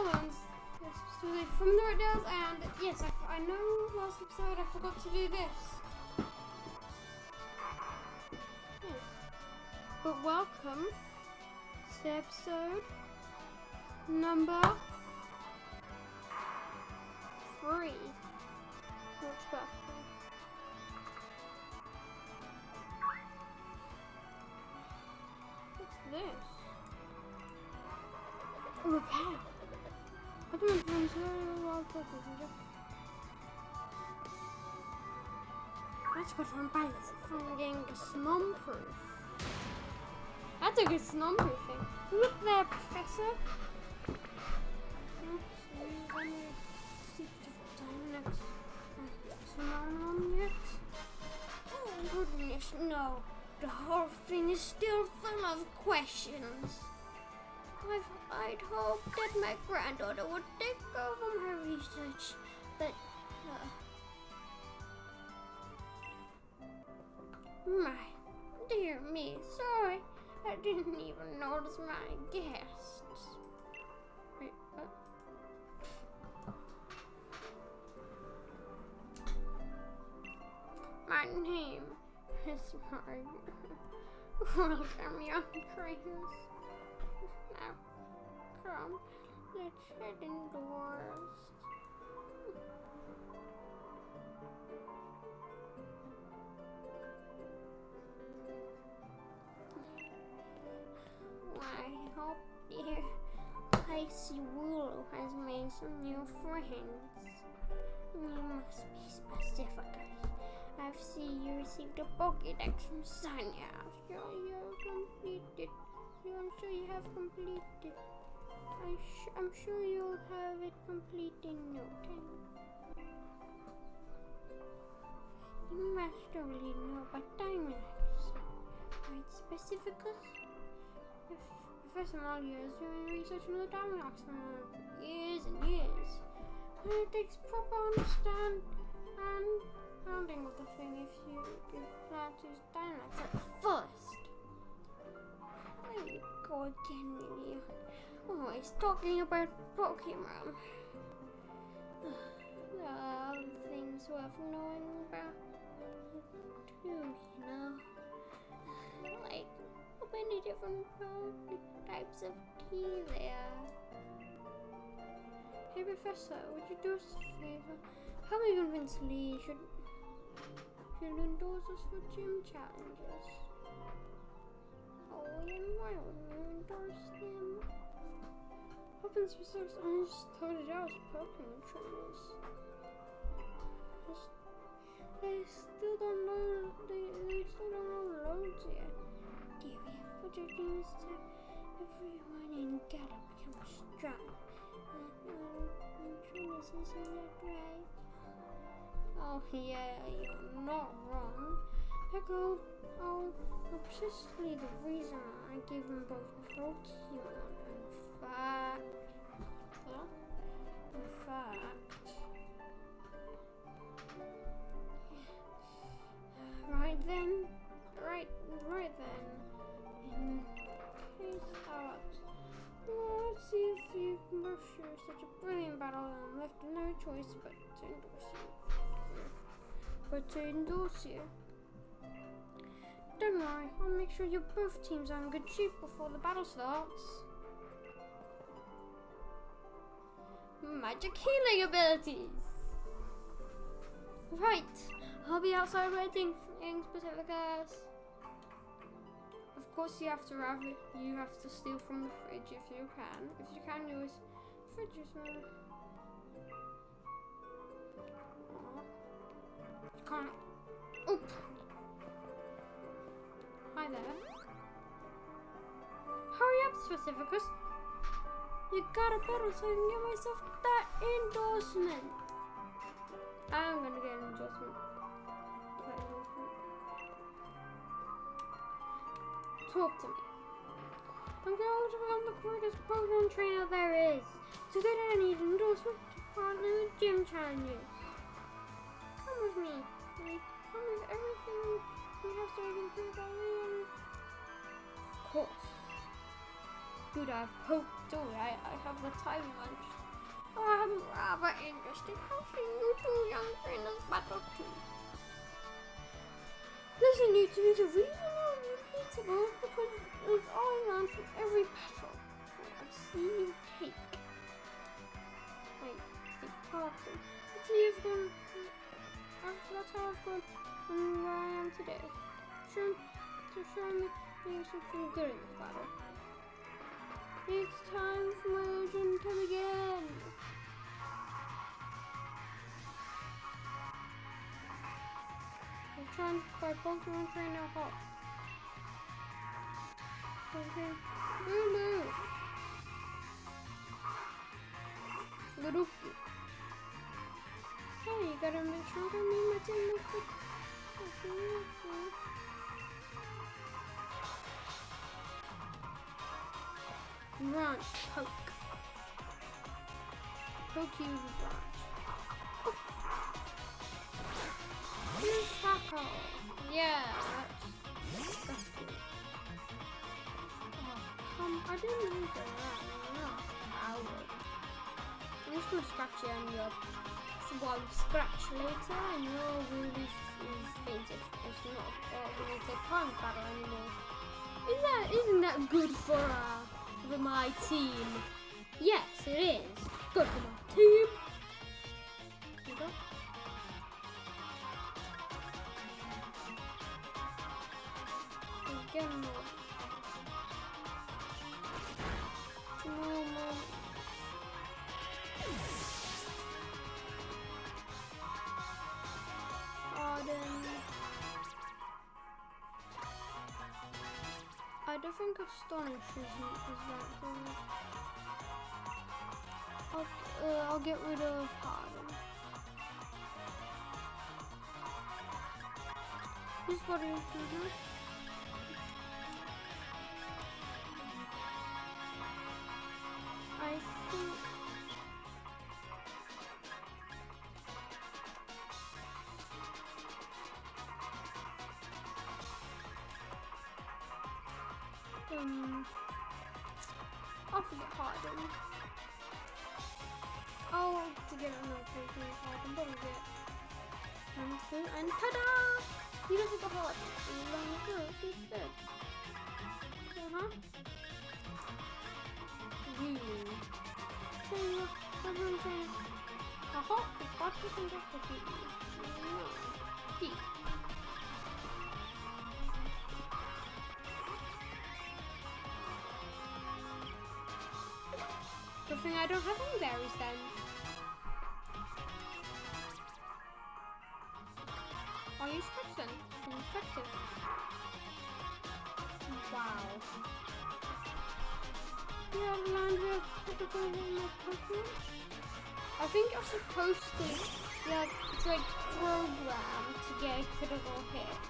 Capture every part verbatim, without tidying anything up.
ones. Yes, specifically from the Red Dells, and yes, I, I know last episode I forgot to do this. Yes. But welcome to episode number three. What's that? What's this? A repair. I don't know if I'm so well focused. That's good from buying from getting a snom proof. That's a good snom proof thing. Look there, Professor. Dynamax. Oh goodness, no. The whole thing is still full of questions. I've, I'd hoped that my granddaughter would take over her research, but uh, my dear me, sorry, I didn't even notice my guests. Wait, what? My name is Margaret. Welcome, young trainers. Now, come, let's head indoors. I hope dear Icy Wooloo has made some new friends. You must be specific. I see you received a Pokédex from Sonia. I'm sure you completed. I'm sure you have completed. I sh I'm sure you'll have it complete in no time. You must only know about dynamax. Right, Specificus? If Professor Malia has been researching the dynamax for years and years. And it takes proper understand and handling of the thing if you plan to use dynamax at first. There you go again, Lily. Always talking about Pokemon. There are other things worth knowing about too, you know. Like how many different types of tea there are. Hey Professor, would you do us a favor? Help me convince Lee should should endorse us for gym challenges. Oh, and why wouldn't you endorse them? Open specifics, I just started out as Pokemon trainers. They still don't know, they, they still don't know loads yet. Deary, what your dream is to everyone in Galar become strong. And, um, trainers, isn't that right? Oh yeah, you're not wrong. Echo, oh, precisely the reason I gave them both Pokemon. In fact, in fact, right then, right, right then, in case out. Well, let's see if you can both share such a brilliant battle, and I'm left with no choice but to endorse you. But to endorse you. Don't worry, I'll make sure your both teams are in good shape before the battle starts. Magic healing abilities! Right, I'll be outside waiting for young Specificus. Of course you have to have it, you have to steal from the fridge if you can. If you can use fridges, man. You can't. Oop! Hi there. Hurry up, Specificus. You got a bottle so I can get myself that endorsement. I'm gonna get an endorsement. Talk to me. I'm going to become the greatest Pokemon trainer there is. To do that I need an endorsement to partner with gym challenges. Come with me. Like, come with everything we have so I can prove our way. Of course. good. I've poked all right. I have the time lunch. I'm rather interested. How can you two younger in this battle too? Listen, you two, the reason I'm unbeatable is because it's I learn from every battle. I see you take. Wait, take part in. That's how you've gone. That's how I've gone and where I am today. Show, to show me doing something good in this battle. It's time for my legend to begin. I'm trying by Pokemon Trainer Hot. Okay. Lulu. Little. Hey, you gotta make sure to me my team looks good. Branch poke. Poke you with a branch. Oh. Here's tackle. Yeah, that's that's good. Oh, um, I didn't mean to that. No, power. I'm just gonna scratch you and your one scratch later, and your wound is, is fainted. It's not uh, when it's a time battle anymore. Is that isn't that good for uh? For my team? Yes, it is. Good for my team. Again more. Two more, more. Arden. I don't think Astonish is, is that good. I'll, uh, I'll get rid of Harden. His body. Mm-hmm. I think. Um, I'll forget Harden. Oh, to get another Pokemon Harden, but I'll get one, two, and ta-da! You don't have the Harden. Long instead. Uh-huh. You. So, everyone saying, aha, it's five percent of the Pokemon. No. Good thing I don't have any berries then. Are you Spectrum? Effective. Wow. Yeah, landed critical in my Pokemon. I think you're supposed to, yeah, it's like programmed to get a critical hit.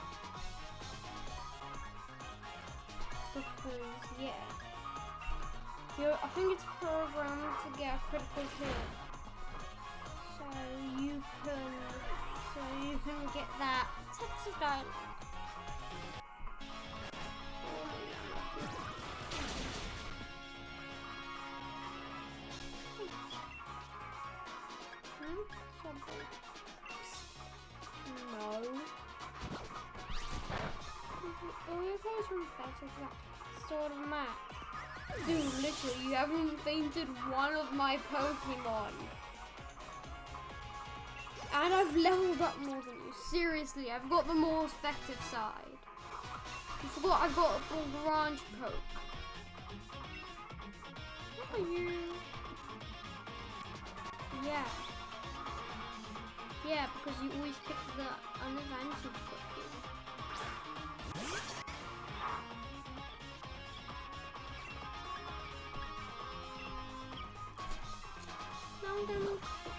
Because, yeah. You're, I think it's programmed to get a critical hit, so you can, so you can get that text of dialogue. Hmm? Something. No. Oh, your guys from that sort of map. Dude, literally, you haven't fainted one of my Pokemon. And I've leveled up more than you. Seriously, I've got the more effective side. You forgot I've got a branch poke. What are you? Yeah. Yeah, because you always pick the unadvantage Pokemon. Now I'm gonna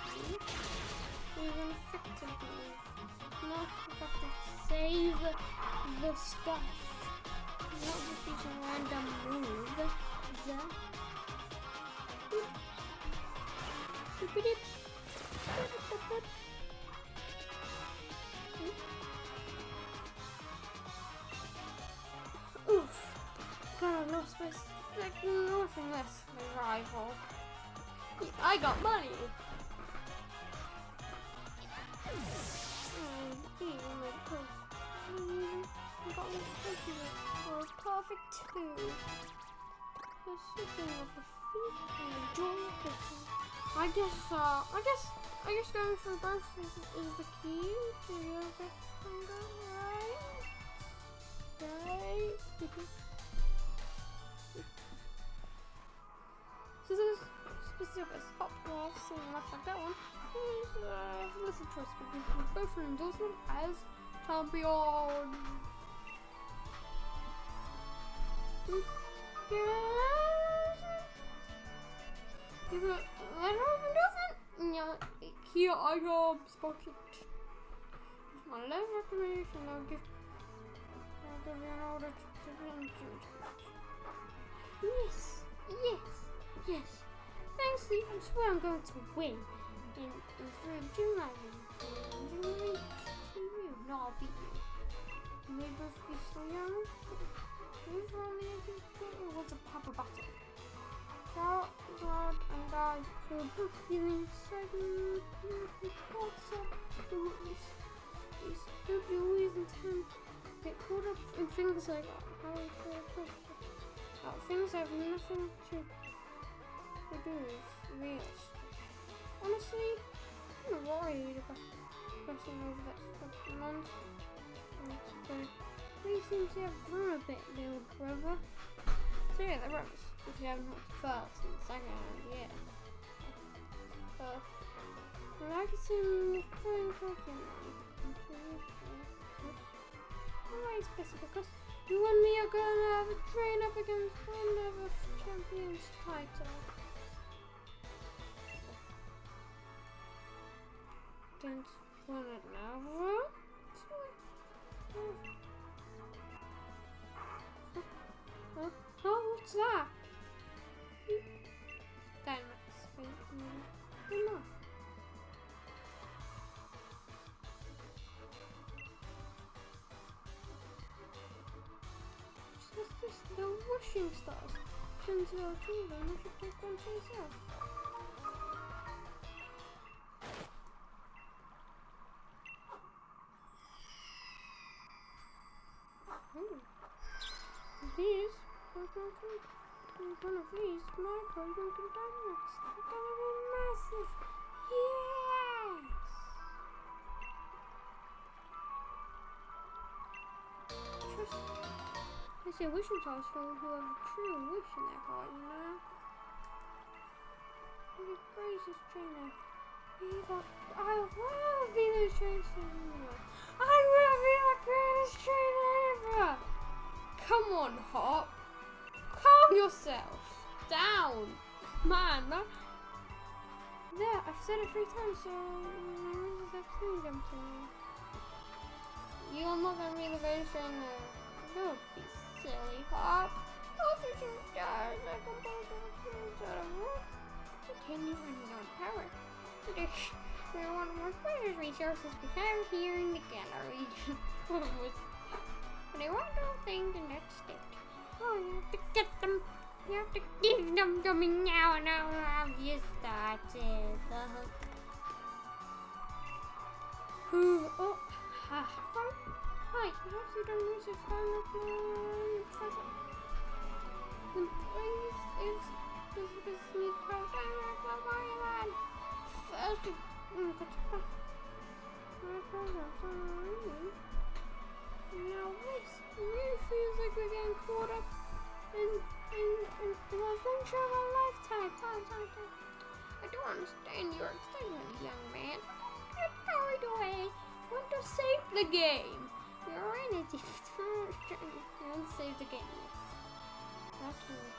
even effectively, not effective, save the stuff. Not just use a random move. The Oof. God, I lost my expecting nothing less than a rival. I got money. For a perfect two. I guess, uh, I guess, I guess going for both is, is the key to your hunger, right? Right? So this specific hot off, seeing much like that one, is uh, listen choice between both an endorsement as champion. Yes. Give it a letter of endorsement. Yeah, here I go, pocket. It's my last recommendation. I'll give. I'll give you an order to Yes, yes, yes. Thanks, Lee. I swear I'm going to win. In in three June Island. No, I'll beat you. You may both be so young. Who's on the edge of the pit? It was a proper battle. Charles, God, and I were both feeling excited. What's up? These stupid always intend to get caught up in things like how we feel about things that have nothing to, to do with real. Honestly, I'm worried about crossing over that stuff month. We seem to have grown a bit, little brother. So yeah, the brothers, if you haven't watched first and second round yet. Uh, well, I can see him playing talking why it's better because you and me are gonna have a train up against one of the champions title. Don't win it now, huh? Huh? Oh, what's that? Dynamax. No. What's this? The washing stars. Shouldn't you two then? I should take one for yourself. Hmm. These, one of these, my program can dynamax. They're gonna be massive. Yes! Trust me. They say wishing stars for who have a true wish in their heart, you know? Look at Grace's trainer. Either I will be the trainer. I will be the greatest trainer ever! Come on, Hop. Calm yourself down. Man, no. There, I've said it three times, so you're not gonna be the greatest trainer. Don't be silly, Hop. Those are your stars. I can build a Can you run your own power? We're one of our precious resources we have here in the gallery. But I want all things in that state. Oh, you have to get them. You have to give them to me now, and I'll have you started. Uh-huh. Oh, ha. Hi, perhaps you don't use your phone up your present. Then please, is this business program for my first, you got to pass my program for now this really feels like we're getting caught up in, in, in the adventure of our lifetime. Time, time, time. I don't understand your excitement, young man. Get carried away. Want to save the game. You're in it. You want to save the game. That's all.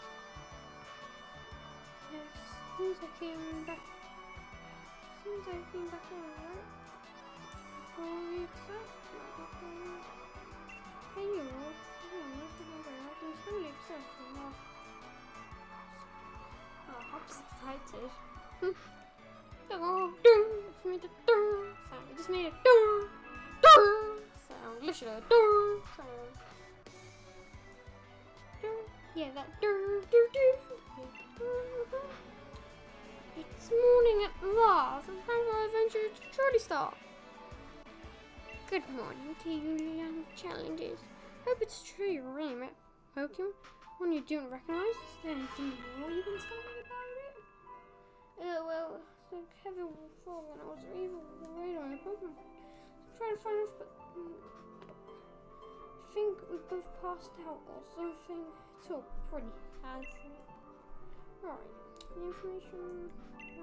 Yes, seems I came back. Seems I came back on, right? Holy excitement. Hey, you all. Oh, I'm so excited. Oh, I'm so excited. Oh, just made a sound. I just made a sound. Listen to a sound. Yeah, that. It's morning at last, and time for our adventure to truly start. Good morning to you, young challengers. Hope it's true you really met Pokemon. One you don't recognize. Is there anything more you can tell me about it? Uh, well, so Kevin before when I was evil radar on a Pokemon. So trying to find out, but um, I think we both passed out or something. It's all pretty handsome. Alright, the information.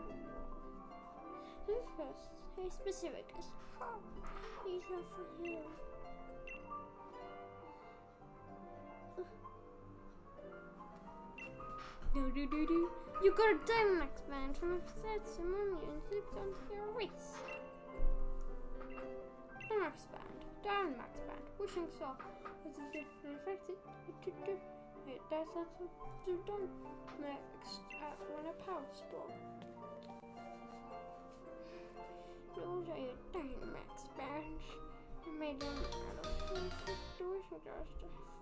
Who's first? Hey, specifics. These are for you. Do do do do. You got a dynamax band from upset Simonia and slipped onto your wrist. Dynamax band. Dynamax band. Wishing soft. As if it's infected. It does not do dynamax at when a power store. Those are your dynamax bands. I made them out of situation dust.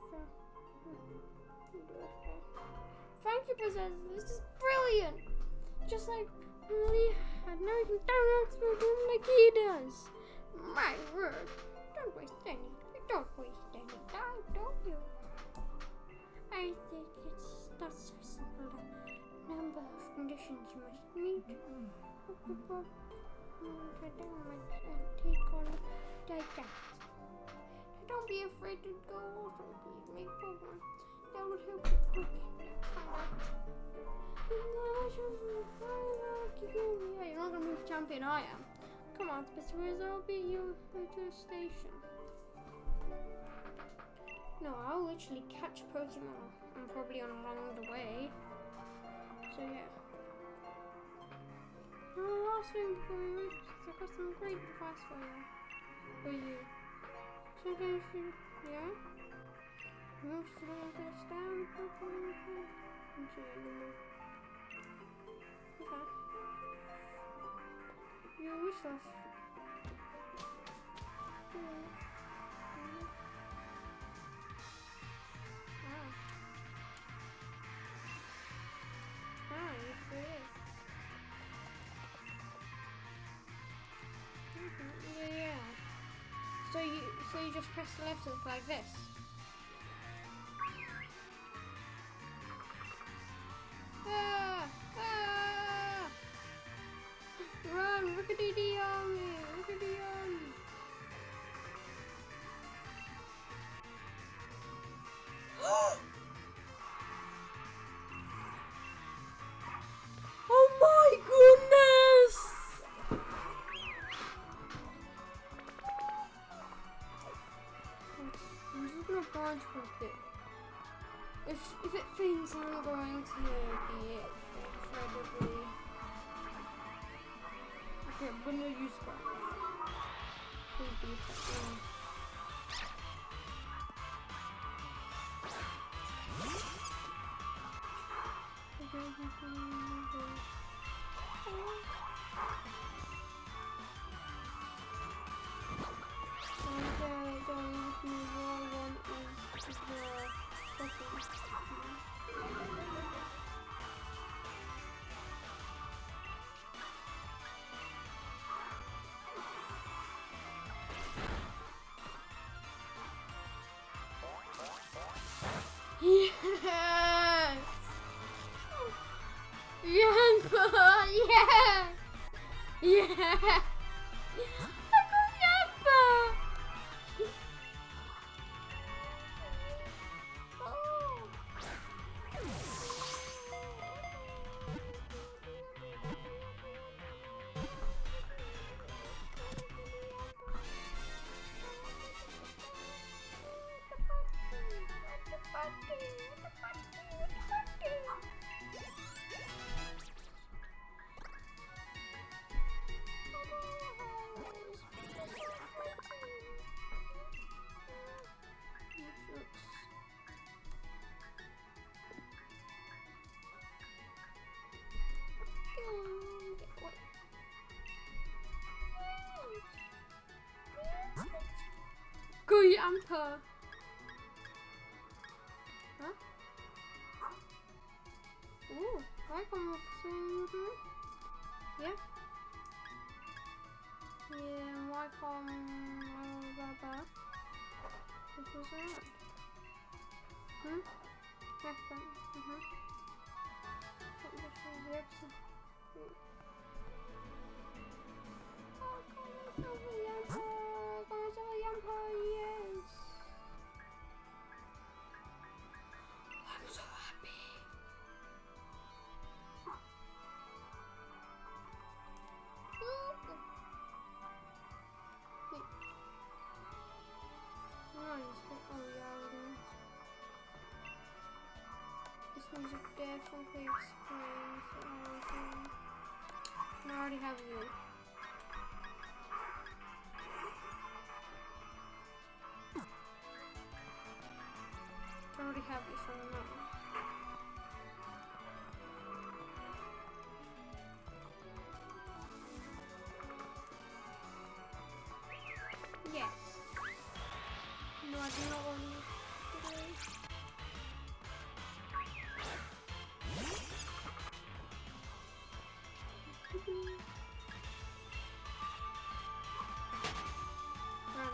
Thank you, Princess. This is brilliant. Just like Lily had now you can dynamax him like he does. My word. Don't waste any. Don't waste any time, don't you? I think it's not so simple. The number of conditions you must meet. I take on digest. Don't be afraid to go also please make Pokemon. That would help you quickly. Yeah, you're not gonna move champion, I am. Come on, Specific, I'll beat you to the station. No, I'll literally catch Pokemon. I'm probably on along the way. So yeah. Oh, last thing before you leave, I've got some great advice for you. For you. Sometimes you, yeah? Most of them goes down, Pokemon head. I'm sure you know. Okay. You wish us. Hmm. Ah. Ah, yes it is. Mm-hmm. Yeah. So you so you just press the left stick like this. Ah! Ah! Run, Rickety Army! Rickety Army! Oh my goodness! I'm just gonna branch with it. If if it thinks I'm going to be incredibly okay, I'm gonna use that. Please be effective. Yes! Yampa! Yes! Yes! I got Yampa! Oh! Go Yampa! Huh? I come with mm-hmm. Yeah. Yeah, and why come blah blah? This is around. Hmm? Nothing. Mm-hmm. Yep. Oh, come on, Silver Yamper! Come on, Silver Yamper! Yes! I'm so happy! Oh yeah, this music definitely explains everything. I already have you. I already have you, so no. Yes. No, I do not want to today. Run.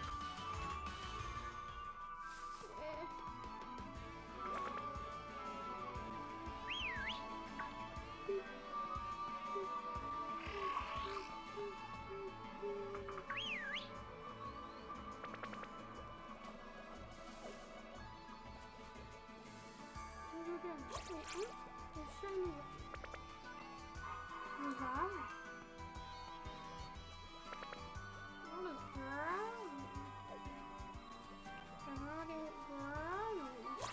Who's that? What is brown? I'm not even brown.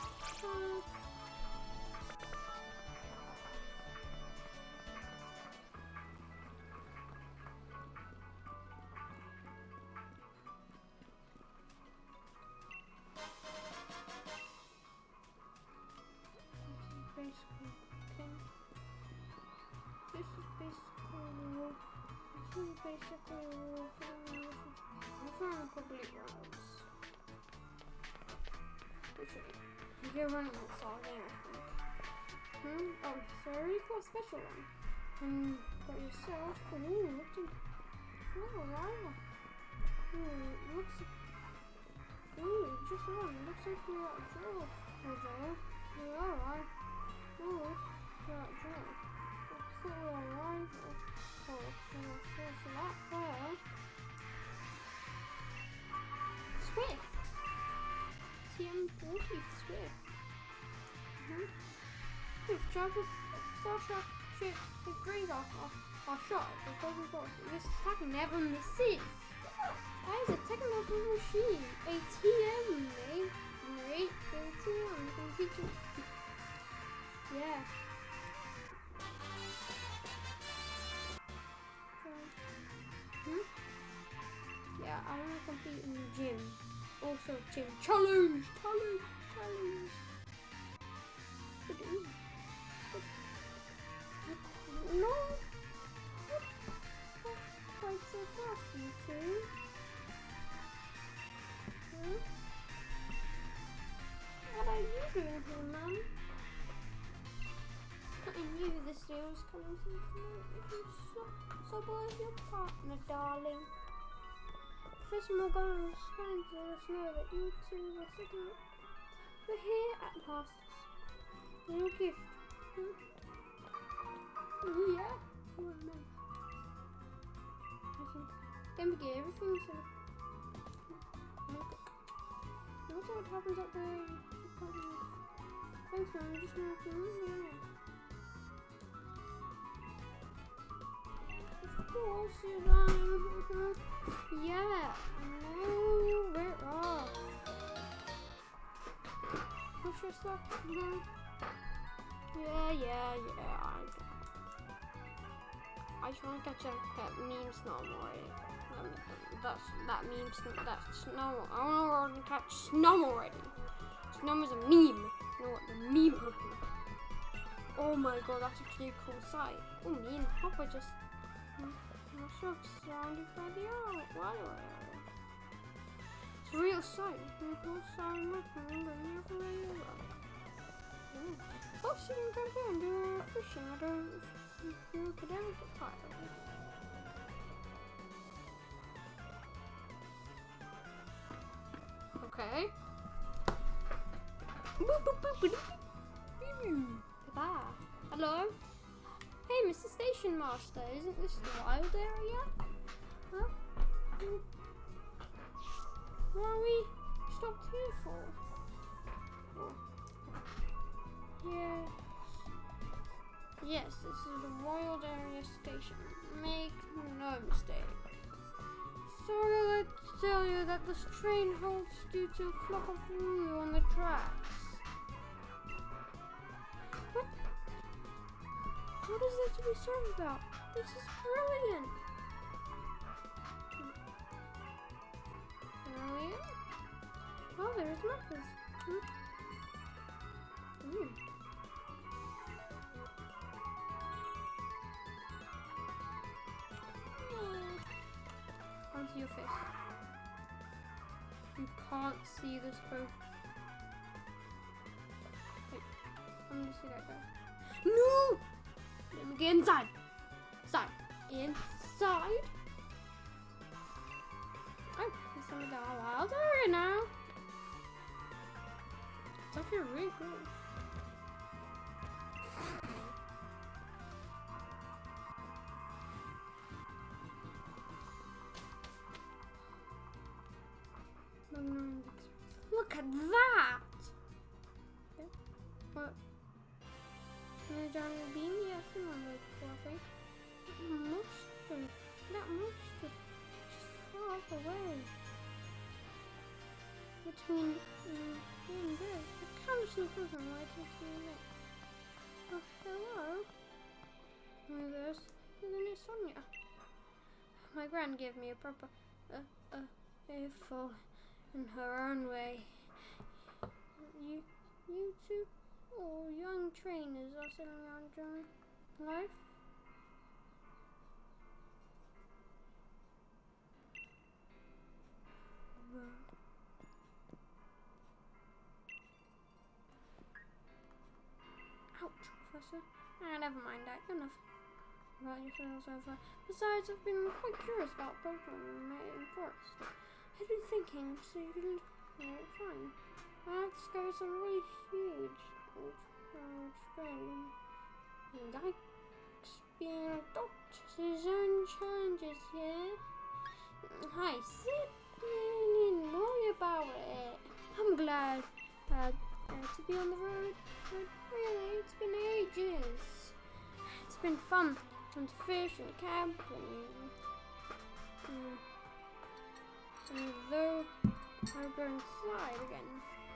Basically, okay. This is basically this is basically I'm trying to complete runs. You get running this all there, I think. Hmm? Oh, sorry for a special one. Hmm, got yourself. Ooh, looks in oh wow. Ooh, looks ooh, just one. Looks like you're at Joe over there. You're alright. Ooh, you're at Joe. For your rival. Oh, well, so that's fair. Swift! T M forty Swift. Mm-hmm. Swift, travel, star trap, ship, it brings off our shot. It doesn't go. This attack never misses. That is a technical machine. A T M, mate. Great. A T M. You can feature. Yeah. Hmm? Yeah, I want to compete in the gym. Also, gym challenge, challenge, challenge. No. Quite so fast, you two. Hmm? What are you doing here, Mum? I knew this day was coming to you. So, so bless your partner, darling. Professor Morgan was trying to let us know that you two were sitting up. We're here at last. Little gift. Hmm? Oh, yeah? Oh, no. I think. Then we get everything so. You know what happens up there? Thanks, man. Just now. Yeah. Of course, you done. Yeah. No, we're off. Push your stuff. No. Yeah, yeah, yeah. I, I just want to catch a that meme snowmore. Um, that's that meme. That snow. I want to catch snow already. Snow is a meme. You know what the meme is? Oh my god, that's actually a cool sight. Oh, me and Papa just. I'm so surrounded by the art. Why do I? It's a real sight. People sound like me, but never really. boxing and camping and do fishing. I don't look at any title. Okay. Goodbye. Hello? Hey, Mister Station Master, isn't this the wild area? Huh? What are we stopped here for? Oh. Yes. Yes, this is the wild area station. Make no mistake. Sorry to tell you that this train halts due to a flock of roo on the tracks. What? What is there to be sorry about? This is brilliant. Brilliant? Oh, there's Marcus. Hmm? Mm. Onto your face. You can't see this bro. Wait, I'm gonna see that guy. No! Let me get inside. Inside. Inside. Oh, there's some of the wild area now. It's actually really cool. Look at that! Okay. What? No giant beam? Yeah, I've seen one of those before, I think. Monster. That monster is far away. Between um, here and there. The camera's not moving right into the neck. Oh, hello? Oh, there's, isn't it Sonia? My gran gave me a proper, uh, uh, earful. In her own way. You, you two, oh, young trainers are settling out enjoying life. Ouch, Professor. Ah, never mind that. Enough about yourself so far. Besides, I've been quite curious about Pokemon in the forest. I've been thinking, so you can alright, fine. I discovered some really huge strain. And I experienced his own challenges here. I sit and worry about it. I'm glad uh, uh, to be on the road, but really, it's been ages. It's been fun and to fish and camp and. Uh, And though I'm going to slide again.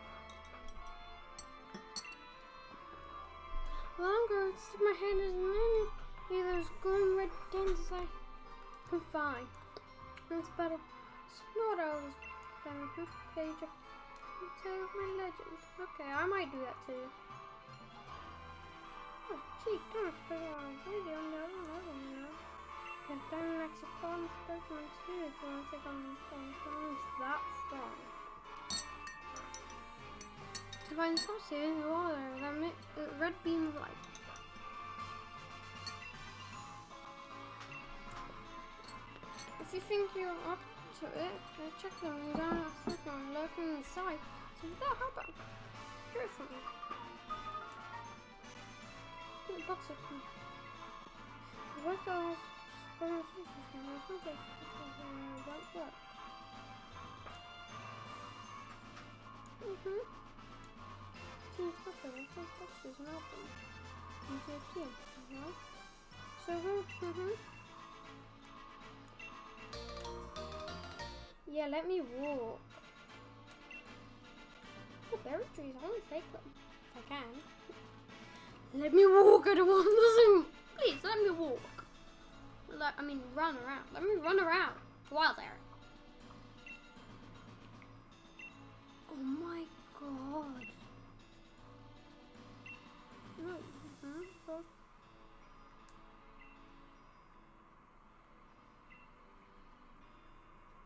Well, I'm going to stick my hand in any of those glowing red dents I can find. That's better. Snort owls. Page of the tale of my legend. Okay, I might do that too. Oh, gee, don't put on really on the other level, you know. And dynamax upon Pokemon too if you want to take on the phone. It's that strong. To find the source here in the water, that the red beam of light. If you think you're up to it, check them down a Pokemon lurking inside. So without help, do it for me. Put the box with me. What else? Mm-hmm. Seems possible. Some boxes and open. Into a key. Uh-huh. So good. Mm-hmm. Yeah, let me walk. Oh, berry trees. I want to take them. If I can. Let me walk. I don't want them. Please, let me walk. Let, I mean, run around. Let me run around. Wild area. Oh my god. No. Mm-hmm. Oh.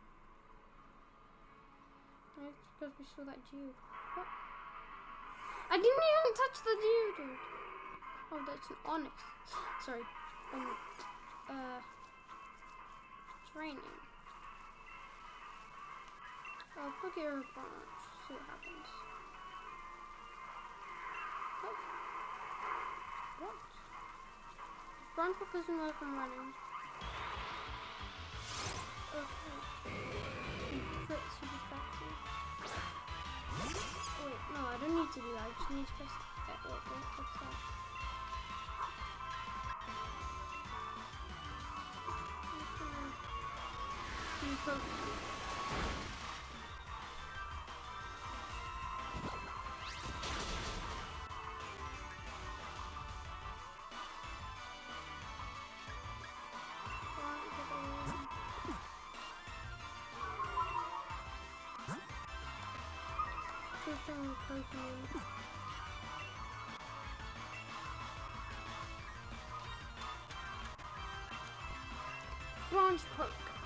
It's because we saw that Jew. What? I didn't even touch the dude. Oh, that's an onyx. Sorry. Um, uh, training. I'll put here a branch. See what happens. Oh. What? If branch hook doesn't work, I'm running. Okay. Crit super effective. Oh, wait, no, I don't need to do that. I just need to press it. Oh, wait, what's that? I'm just gonna do Pokemon. Pokemon. Branch poke.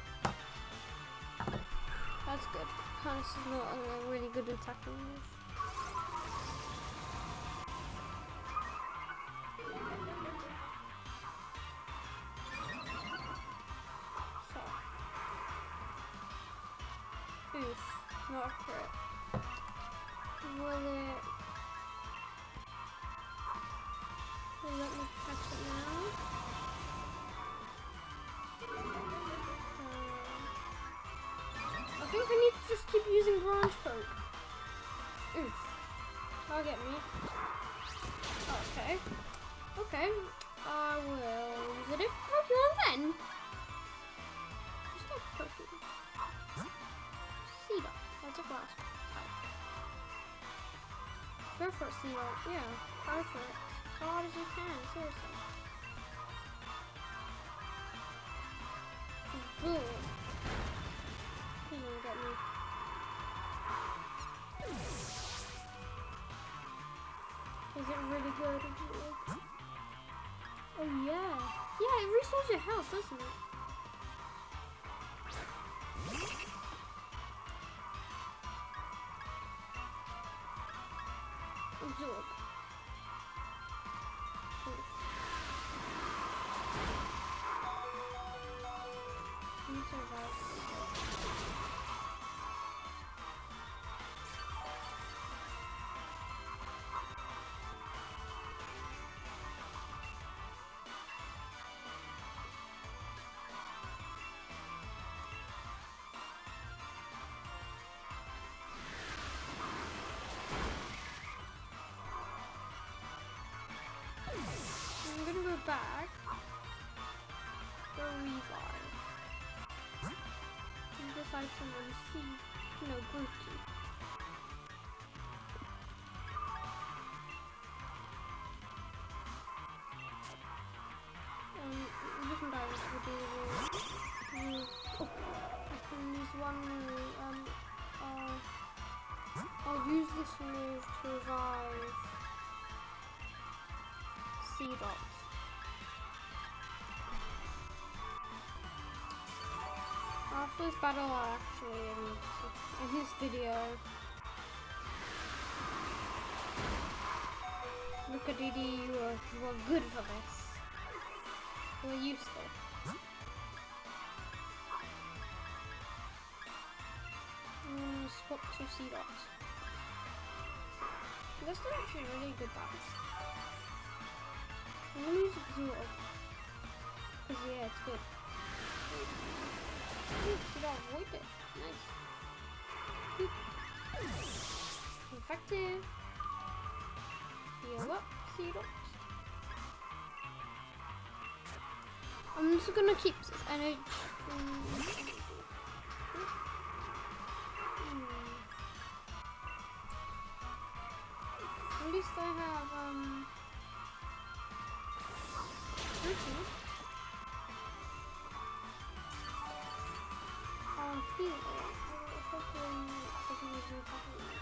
That's good. This is not a really good attacking move. So. Oof. Not a crit. Will it... Will let me catch it now? Uh, I think I need to just keep using branch poke. Oof. Target me. Okay. Okay. I will use a different Pokemon then. Just like Pokemon. Seedot. That's a grass type. Go for it, Seedot. Yeah. Go for it. As hard as you can. Seriously. Boom. He's gonna get me. Is it really good? Oh yeah. Yeah, it restores your health, doesn't it? Absorb. Oof. You survive. I'm gonna go back. Go revive. And this item on C. No, Groupie. Um, different items will be able use. Oh, I can use one move. Um, uh, I'll use this move to revive Seedot. After this battle, I'll actually in, in this video. Look at Didi, you are, you are good for this. You are useful. I'm gonna swap to Seedot. This is actually really good battle. I'm gonna use Absorb. Because yeah, it's good. Ooh, Seedot avoid it. Nice. Boop. Effective. Heal up, Seedot. I'm just gonna keep this energy. Um, At least I have um. Rookie. I'll heal it. Hopefully it doesn't use me properly.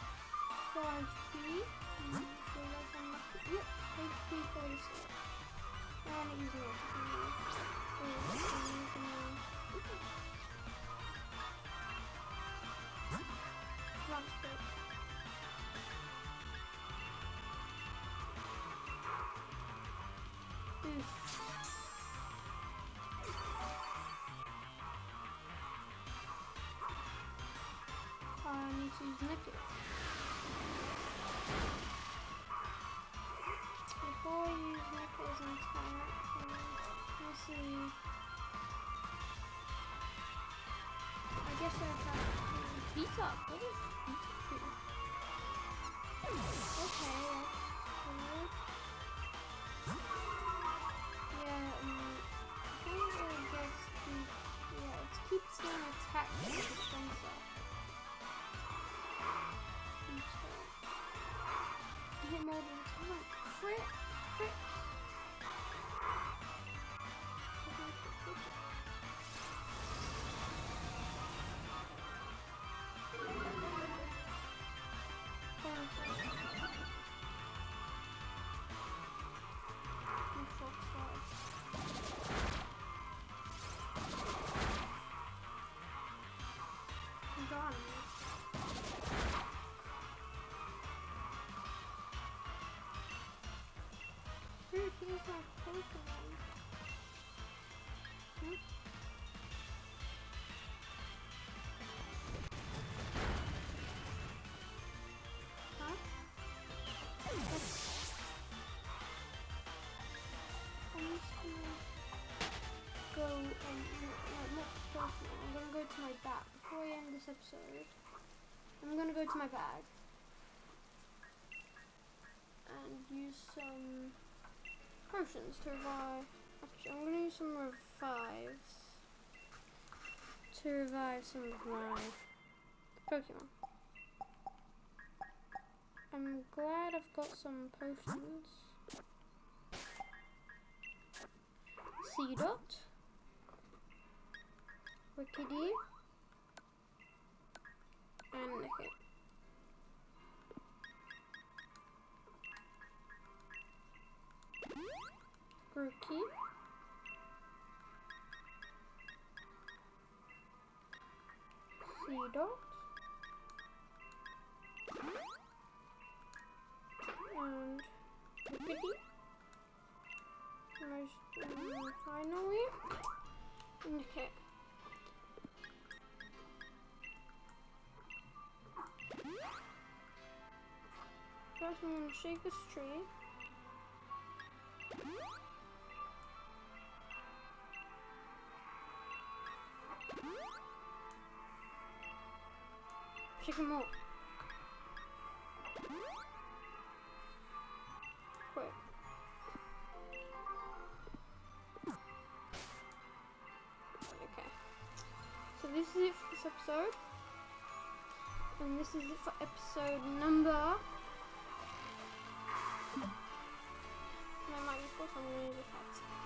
four H P. Yep, H P forty-six. use Nicky. Before I use Nicky as an attack, let's see. I guess I have to beat up. What is beat up here? Okay, that's good. Yeah, um, I don't really guess the, yeah, it keeps doing attack and defense up. Hit more than time. Crit! Crit! Dude, he's not Pokemon. Hmm? Huh? I'm just gonna go, um, no, not Pokemon. I'm gonna go to my bag. Before I end this episode, I'm gonna go to my bag and use some potions to revive. Actually, I'm gonna use some revives to revive some of my Pokemon. I'm glad I've got some potions. Seedot, Wickedy, and Nicky. Rookie, Seedot, and Wickedy. Most um, finally, Nicky. First, I'm gonna shake this tree. Shake him up. Quick. Okay. So this is it for this episode. And this is it for episode number. No, might be four, so I'm going to use the facts.